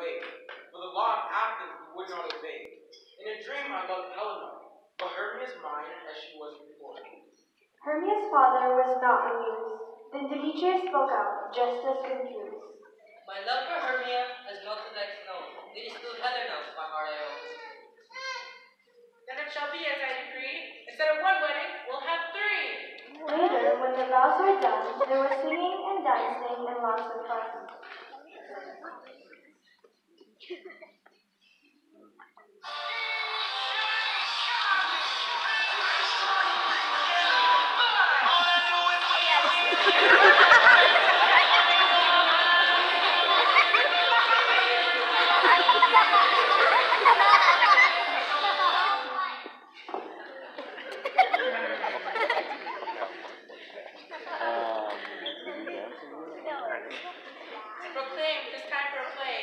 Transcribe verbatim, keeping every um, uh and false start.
way, for the law of Athens he would not obey. In a dream I loved Helena, but Hermia's mind as she was before. Hermia's father was not amused. Then Demetrius spoke out, just as confused. My love for Hermia has melted like snow. It is still Helena, my heart I owe. Then it shall be as I decree. Instead of one wedding, we'll have three. Later, when the vows were done, there was singing and dancing and lots of fun. Proclaim, it is time for a play.